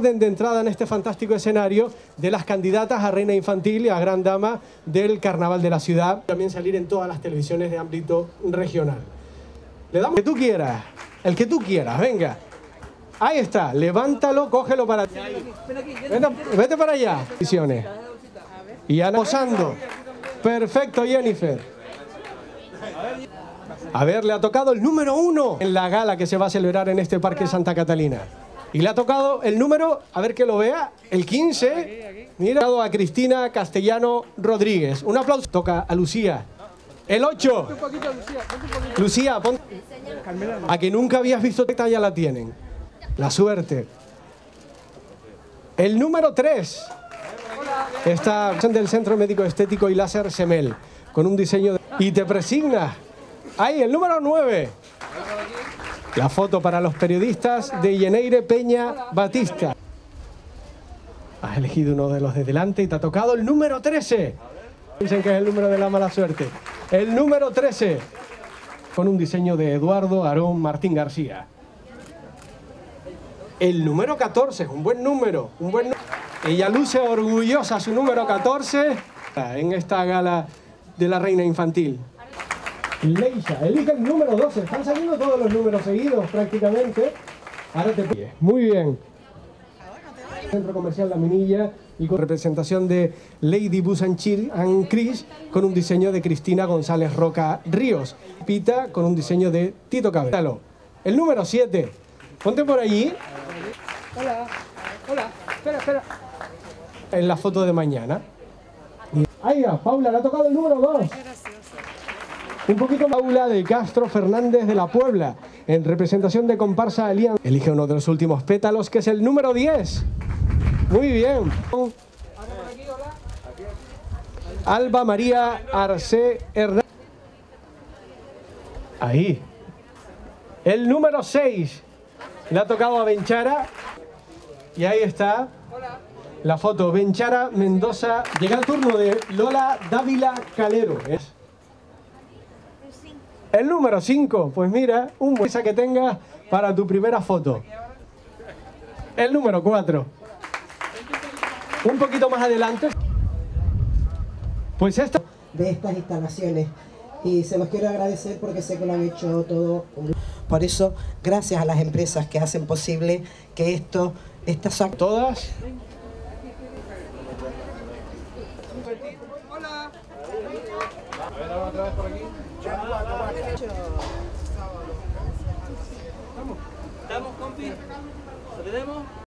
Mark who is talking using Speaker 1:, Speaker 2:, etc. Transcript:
Speaker 1: orden de entrada en este fantástico escenario de las candidatas a reina infantil y a gran dama del carnaval de la ciudad. También salir en todas las televisiones de ámbito regional. Le damos el que tú quieras, el que tú quieras, venga. Ahí está, levántalo, cógelo para ti. Vete para allá. Y Ana posando. Perfecto, Jennifer. A ver, le ha tocado el número 1 en la gala que se va a celebrar en este Parque Santa Catalina. Y le ha tocado el número, a ver que lo vea, el 15. Mira, a Cristina Castellano Rodríguez. Un aplauso. Toca a Lucía. El 8. Lucía, ponte. A que nunca habías visto esta, ya la tienen. La suerte. El número 3. Esta del Centro Médico Estético y Láser Semel, con un diseño de... Y te presigna. Ahí, el número 9. La foto para los periodistas de Yeneire Peña Batista. Has elegido uno de los de delante y te ha tocado el número 13. Dicen que es el número de la mala suerte. El número 13. Con un diseño de Eduardo Aarón Martín García. El número 14, un buen número, Ella luce orgullosa su número 14 en esta gala de la reina infantil. Leisha, elige el número 12. Están saliendo todos los números seguidos prácticamente. Ahora te pides. Muy bien. Centro Comercial La Minilla y con representación de Lady Bus and Chris con un diseño de Cristina González Roca Ríos. Pita con un diseño de Tito Cabello. El número 7. Ponte por allí. Hola, hola, espera. En la foto de mañana. Ahí va, Paula, le ha tocado el número 2. Un poquito Paula de Castro Fernández de la Puebla, en representación de comparsa Alianza. Elige uno de los últimos pétalos, que es el número 10. Muy bien. Alba María Arce Hernández. Ahí. El número 6. Le ha tocado a Benchara. Y ahí está la foto. Benchara Mendoza. Llega el turno de Lola Dávila Calero. El número 5. Pues mira, un buen que tengas para tu primera foto. El número 4. Un poquito más adelante. Pues esta.
Speaker 2: De estas instalaciones. Y se los quiero agradecer porque sé que lo han hecho todo. Por eso, gracias a las empresas que hacen posible que estas
Speaker 1: todas.
Speaker 3: Hola. A ver, otra vez por aquí. Estamos, compi. ¿Lo tenemos?